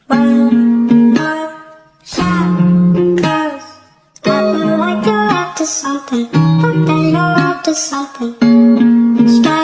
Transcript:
When I'm sad, 'cause I feel like you're up to something, but then you're up to something.